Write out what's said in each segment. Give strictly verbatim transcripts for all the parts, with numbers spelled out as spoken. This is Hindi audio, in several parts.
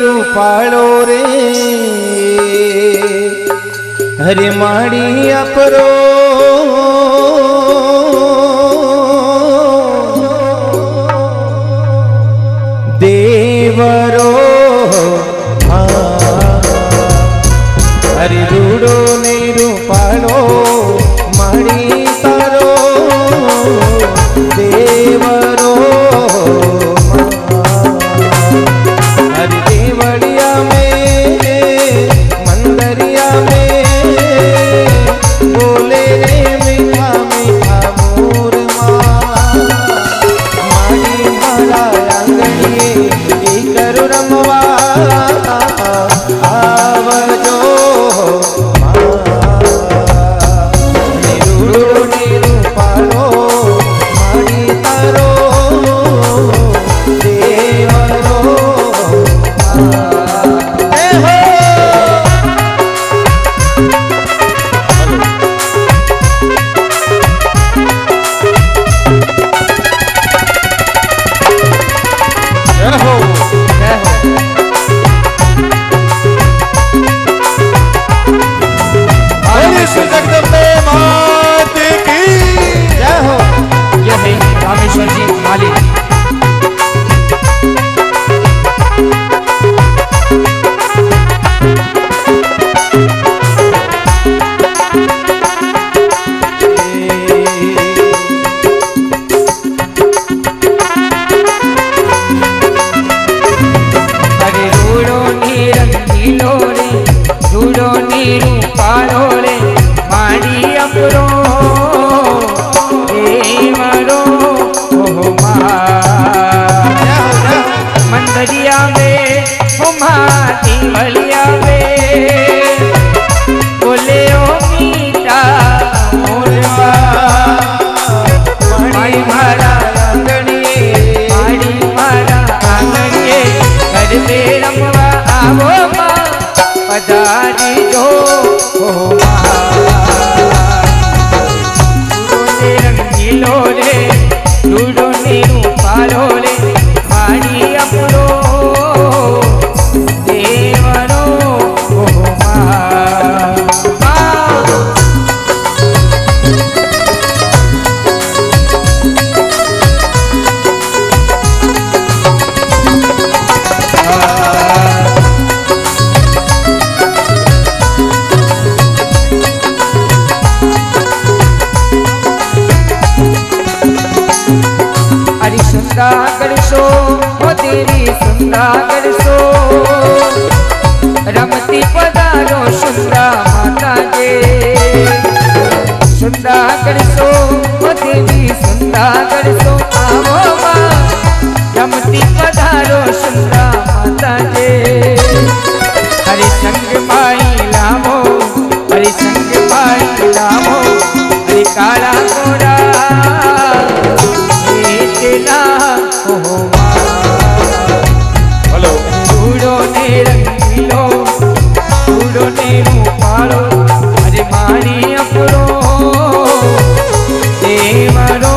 रूपालो रे हरे माड़ी अपरो देवरो हरे रूडो ने रूपालो माड़ी तारो देवरो हरे देवड़िया में मंदरिया में बोले रे मीठा मीठा मोर माड़ी मारा आंगणिए करू रमवा आवजो निरूडो निरूपालो माड़ी तारो देवरो रामेश्वर जी मालिक। अरे रूडो नीरंगीलो रे रूडो नीरू पालो रे माड़ी अपरो देवरो मंदरिया में हुमाती बलिया में बोले ओ मीठा मोरवा माड़ी मारा आंगणिए माड़ी मारा आंगणिए घर में रमवा आवो माँ पधारी जो हो रंगीलो रे रूडो नीरू पालो रे माड़ी अपरो देवरो सुंदर सो ओ तेरी सुंदर सो रमती पधारो सुंदर माता जे सुंदर सो ओ तेरी सुंदर सो आवो माँ रमती पधारो सुंदर माता जे हरि संग माई लामो हरि संग माई लामो हरि काला गोरा हेलो रूडो ने रंगीलो रूडो ने रूपालो अरे माड़ी अपरो देवरो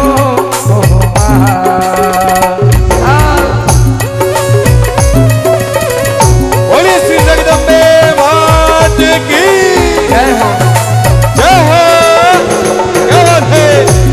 बोलिए श्री जगदम्बे मात की जय हो जय हो। क्या बात है।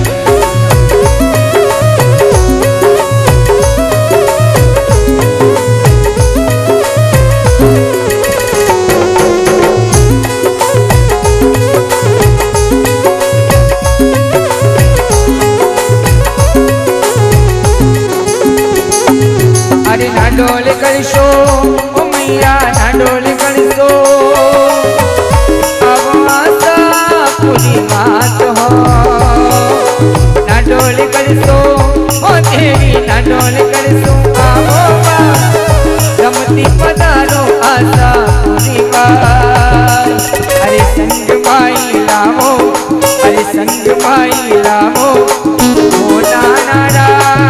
अरे नाडोल करशो ओ मैया नाडोल करशो अब आशा पूरी बात हो नाडोल करशो ओ तेरी नाडोल करशो आवो रमती पधारो आशा पूरी बात अरे संग माई लामो अरे संग माई लामो ओ नाना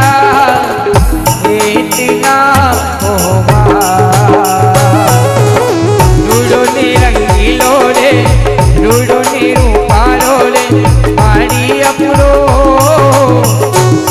रूडो ने रंगीलो रे रूडो ने रूपालो रे माड़ी अपरो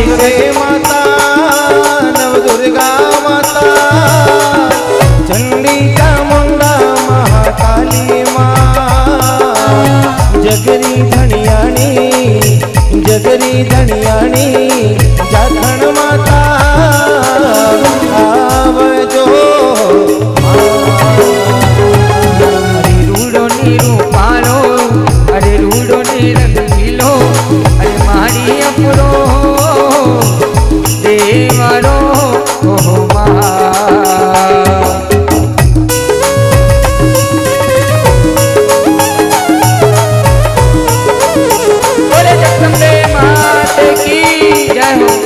અંબે માતા નવ દુર્ગા માતા ચંડી ચામુંડા મહાકાલી માં જગરી ધણિયાણી જગરી ધણિયાણી જાખણ માતા આવજો અરે રૂડો ને રૂપાળો અરે રૂડો ને રંગીલો અરે મારી અપરો દેવારો ઓહો મા બોલે જગદંબે માત કી જય હો।